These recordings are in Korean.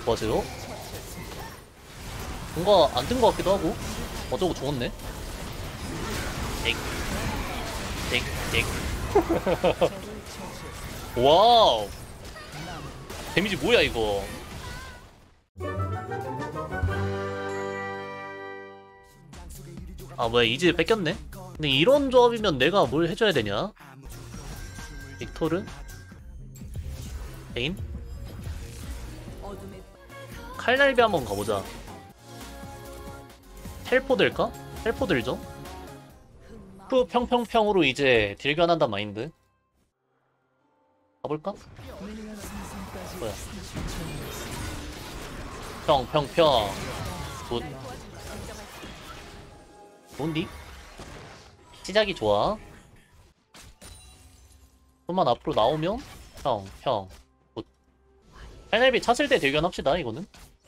좋아하세요? 뭔가 안 든 것 같기도 하고. 저거 죽었네. 땡, 땡, 땡. 와우. 데미지 뭐야 이거. 아 뭐야 이제 뺏겼네? 근데 이런 조합이면 내가 뭘 해줘야 되냐? 빅토르? 베인? 칼날비 한번 가보자. 텔포 될까? 텔포 들죠? 프 평평평으로 이제 딜 교환한단 마인드. 가볼까? 뭐야? 평평평. 굿. 좋은디? 시작이 좋아. 좀만 앞으로 나오면 평평. 굿. 칼날비 찼을 때 대결합시다 이거는.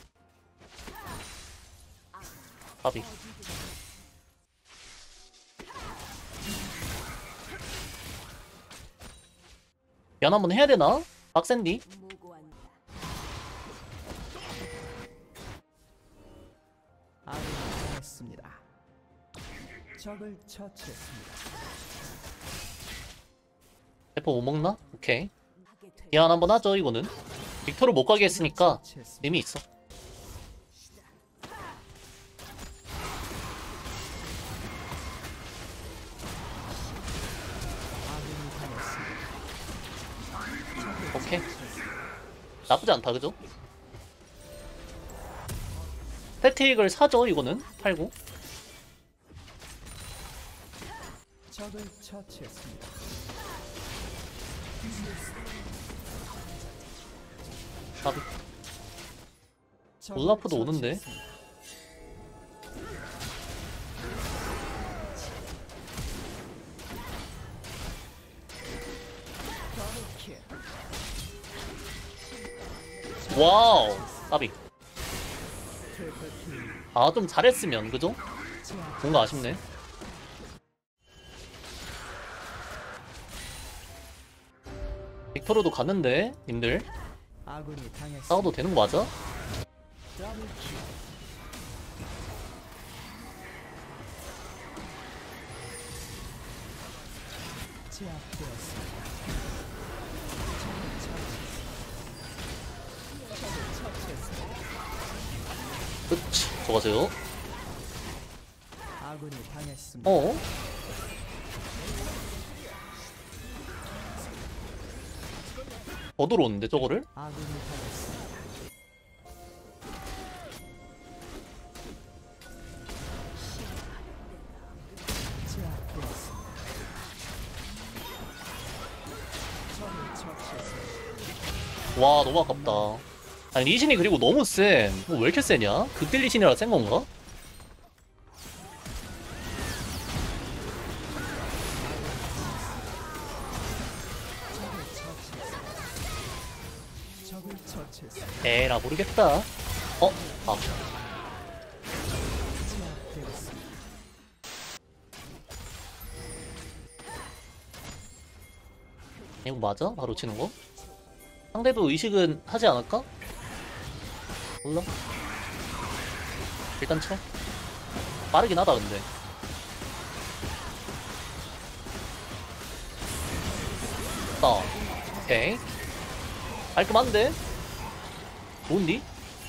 까비. 연 한번 해야 되나? 빡센디? 적을 처치했습니다. 대포 못 먹나? 오케이. 연 한번 하죠 이거는. 빅토르 못 가게 했으니까 의미 있어. 오케이. 나쁘지 않다 그죠? 스태틱을 사죠 이거는. 팔고. 적을 처치했습니다. 나도. 올라프도 오는데. 와우. 까비. 아 좀 잘했으면 그죠? 뭔가 아쉽네. 빅토르도 갔는데 님들 싸워도 되는 거 맞아? 그치 저거세요. 어? 더 들어오는데 저거를? 와 너무 아깝다. 아니 리신이 그리고 너무 센. 뭐 왜 이렇게 세냐? 극딜 리신이라 센 건가? 에라 모르겠다. 어? 아. 이거 맞아? 바로 치는 거? 상대도 의식은 하지 않을까? 몰라. 일단 쳐. 빠르긴 하다 근데. 오케이. 깔끔한데? 좋은디?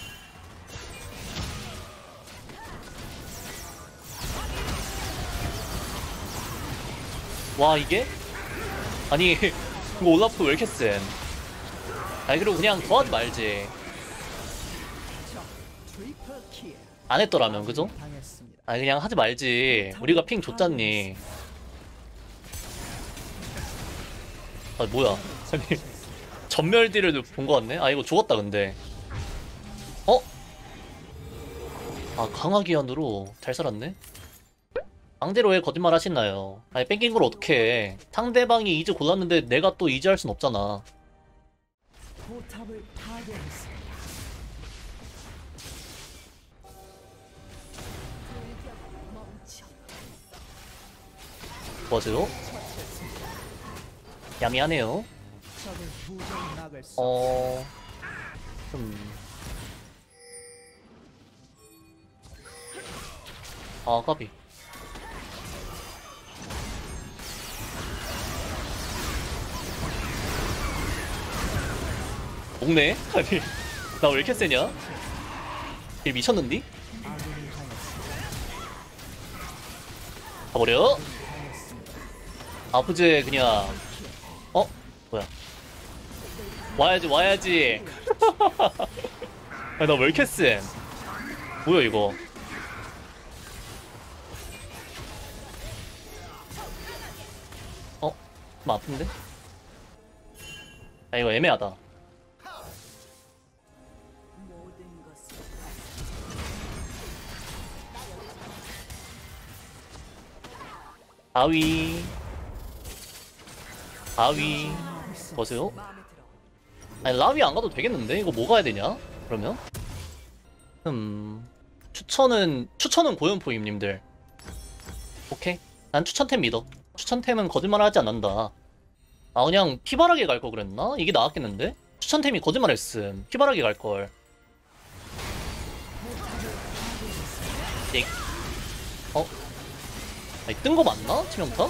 와 이게? 아니 이거 올라프 왜 이렇게 센? 아니 그리고 그냥 좋아하지 말지. 안 했더라면 그죠? 아니 그냥 하지 말지. 우리가 핑 줬잖니. 아 뭐야 아니 전멸 딜을 본 거 같네? 아 이거 죽었다 근데. 어? 아 강화기한으로 잘 살았네? 상대로 왜 거짓말 하시나요? 아니 뺏긴 걸 어떡해. 상대방이 이즈 골랐는데 내가 또 이즈 할 순 없잖아. 포탑을 파괴했습니다. 뭐하세요? 야미하네요. 좀 아, 까비. 먹네? 아니, 나 왜 이렇게 세냐? 얘 미쳤는디? 아군이 당했습니다. 가버려? 아프지, 그냥. 어? 뭐야. 와야지, 와야지. 아니, 나 왜 이렇게 쎄? 뭐야, 이거. 어? 좀 아픈데? 아, 이거 애매하다. 바위. 바위. 보세요. 아니, 라위 안 가도 되겠는데? 이거 뭐 가야 되냐? 그러면? 추천은 고연포임, 님들. 오케이. 난 추천템 믿어. 추천템은 거짓말 하지 않는다. 아, 그냥 피바라기 갈 거 그랬나? 이게 나았겠는데? 추천템이 거짓말 했음. 피바라기 갈걸. 익. 어? 아니, 뜬 거 맞나? 치명타?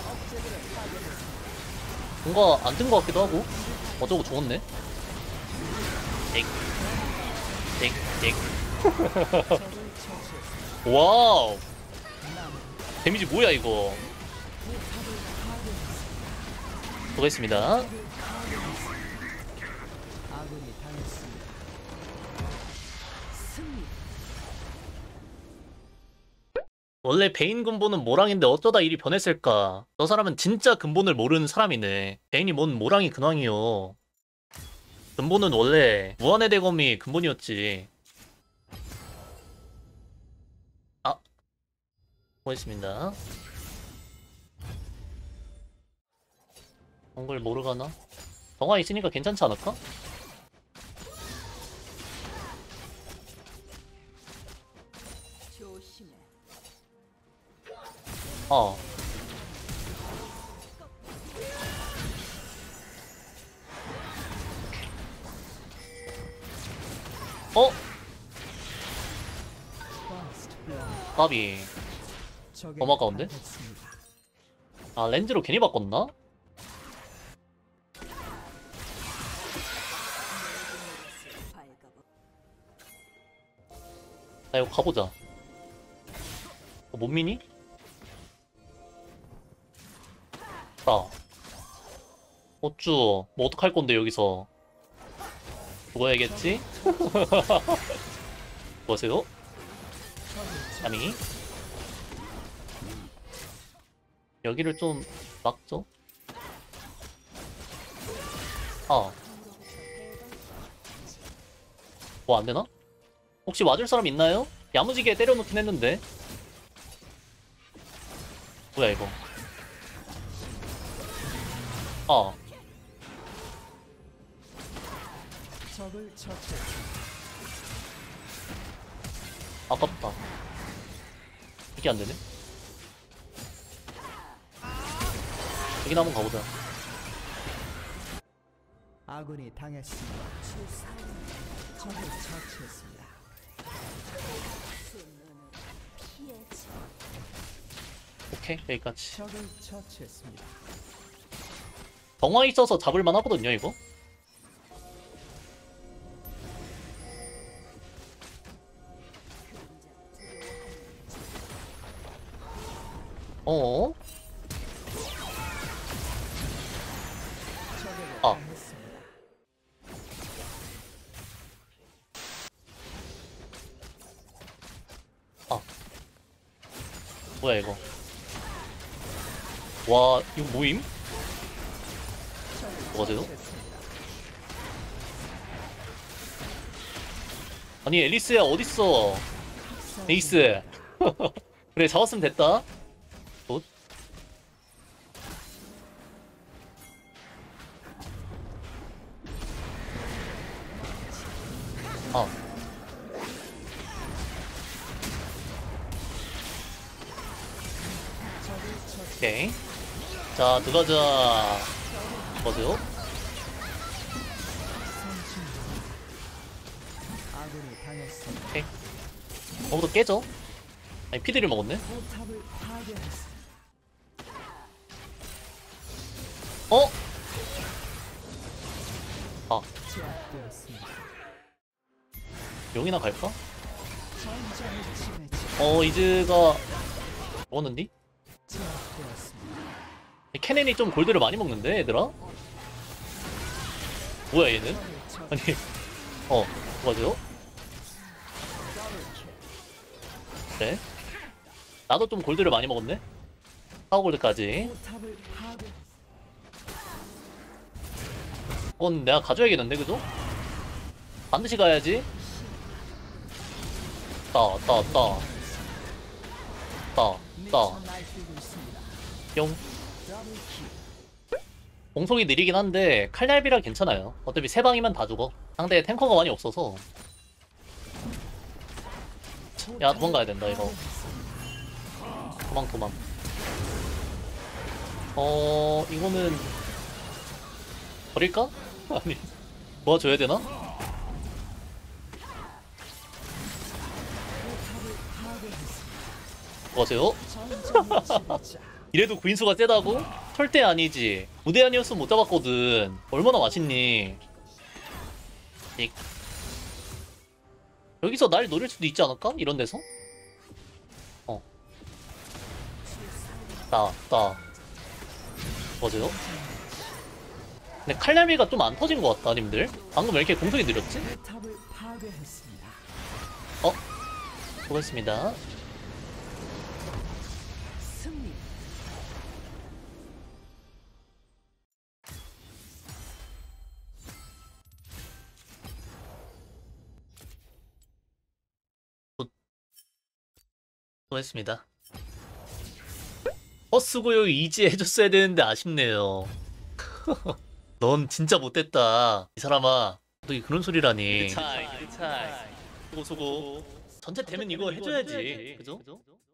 뭔가 안 뜬 거 같기도 하고. 어쩌고 좋았네. 익. 익. 익. 와우. 데미지 뭐야, 이거. 수고했습니다. 아군이 당했습니다. 승리. 원래 베인 근본은 모랑인데 어쩌다 일이 변했을까? 저 사람은 진짜 근본을 모르는 사람이네. 베인이 뭔 모랑이 근황이요. 근본은 원래 무한의 대검이 근본이었지. 아, 수고했습니다. 정글 모르가나? 정화 있으니까 괜찮지 않을까? 조심해. 어. 어? First blood. 까비. 적에게 너무 아까운데? 당했습니다. 아, 렌즈로 괜히 바꿨나? 밝아보. 나 이거 가보자. 못 미니? 아. 어쭈. 뭐 어떡할 건데, 여기서. 죽어야겠지? 뭐세요? 아니. 여기를 좀 막죠? 아. 뭐 안 되나? 혹시 와줄 사람 있나요? 야무지게 때려놓긴 했는데. 뭐야, 이거. 아. 적을 처치했습니다. 아깝다. 이게 안 되네. 여기나 한번 가보자. 아군이 당했습니다. 적을 처치했습니다. 피해지. 오케이, 여기까지. 적을 처치했습니다. 정화 있어서 잡을만 하거든요, 이거. 어? 적에게 아. 당했습니다. 아. 뭐야, 이거. 와, 이거 모임? 뭐가 돼요? 처치했습니다. 아니, 앨리스야, 어딨어? 에이스. 그래, 잡았으면 됐다. 굿. 아. 오케이. 자, 들어가자. 뭐세요? 아군이 당했습니다. 오케이. 너부터 깨져. 아니 피드를 먹었네. 포탑을 파괴했습니다. 어? 아 제압되었습니다. 용이나 갈까? 전장을 지배치. 이즈가 먹었는디? 제압되었습니다. 케넨이 좀 골드를 많이 먹는데 얘들아? 뭐야 얘는? 적을 처치. 아니 맞아요? 그래? 나도 좀 골드를 많이 먹었네? 4골드까지. 포탑을 파괴. 그건 내가 가져야겠는데 그죠? 반드시 가야지. 따 미쳐 날뛰고 있습니다. 뿅. 더블킬. 공속이 느리긴 한데 칼날비라 괜찮아요. 어차피 세 방이면 다 죽어. 상대에 탱커가 많이 없어서. 야 도망가야 된다 이거. 도망. 이거는 버릴까? 아니 도와줘야 되나? 포탑을 파괴했습니다. 도와줘요? 전장을 지배자. 이래도 구인수가 세다고? 절대 아니지. 무대 아니었으면 못 잡았거든. 얼마나 맛있니? 익. 여기서 날 노릴 수도 있지 않을까? 이런 데서? 맞아요? 근데 칼날비가 좀 안 터진 것 같다, 님들. 방금 왜 이렇게 공속이 느렸지? 포탑을 파괴했습니다. 수고했습니다. 승리. 수고했습니다. 버스고요 이지 해줬어야 되는데 아쉽네요. 넌 진짜 못됐다. 이 사람아. 너 그런 소리라니. 수고. 전체 되면 이거 해줘야지. 그죠?